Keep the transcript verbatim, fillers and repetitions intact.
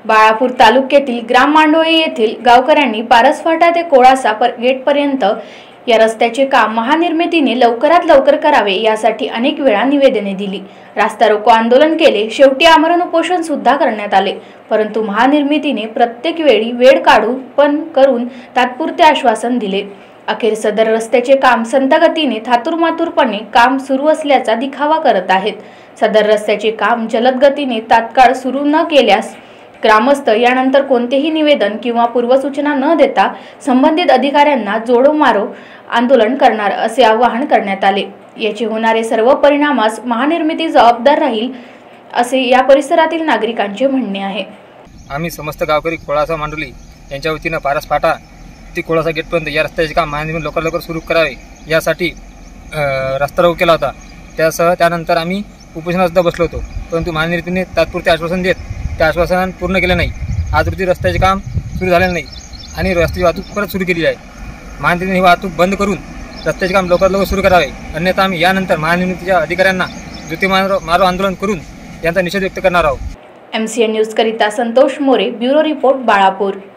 बाळापूर तालुक्यातील ग्राम मांडोळी येथील गावकऱ्यांनी पारसफाटा ते कोळासा गेटपर्यंत या रस्त्याचे काम महानिर्मितीने लवकरात लवकर करावे यासाठी अनेक वेळा निवेदने दिली, रास्ता रोको आंदोलन केले, शेवटी आमरण उपोषण सुद्धा करण्यात आले। परंतु महानिर्मितीने प्रत्येक वेळी वेळ काढून पण करून तात्पुरते आश्वासन दिले। अखेर सदर रस्त्याचे काम संतगतीने थातुरमातुरपणे काम सुरू असल्याचा दिखावा करत आहेत। सदर रस्त्याचे काम जलद गतीने तात्काळ सुरू न केल्यास ग्रामस्थ यानंतर कोणतेही निवेदन किंवा पूर्वसूचना न देता संबंधित अधिकाऱ्यांना जोडो मारो आंदोलन करणार असे आवाहन करण्यात आले। याचे होणारे सर्व परिणामास महानिर्मिती जबाबदार राहील असे या परिसरातील नागरिकांचे म्हणणे आहे। आम्ही समस्त गावकरी कोळासा मांडोली यांच्या वतीने पारसफाटा ते कोळासा गेटपर्यंत या रस्त्याचे काम महानिर्मिती लवकर लवकर सुरू करावे यासाठी रस्ता रोको केला होता। त्यासह त्यानंतर आम्ही उपोषणाला सुद्धा बसलो होतो, परंतु महानिर्मितीने तात्पुरते आश्वासन देत त्या आश्वासन पूर्ण केले नाही। आज रोजी रस्त्याचे काम सुरू झालेले नाही आणि रस्त्याची वाहतूक परत सुरू केली आहे। महानिर्मितीने ही वाहतूक बंद करून रस्त्याचे काम लवकर लवकर सुरू करावे, अन्यथा आम्ही यानंतर महानिर्मितीच्या अधिकाऱ्यांना जुती मारो मारो आंदोलन करून यांचा निषेध व्यक्त करणार आहोत। एम सी एन न्यूज करिता संतोष मोरे, ब्युरो रिपोर्ट, बाळापूर।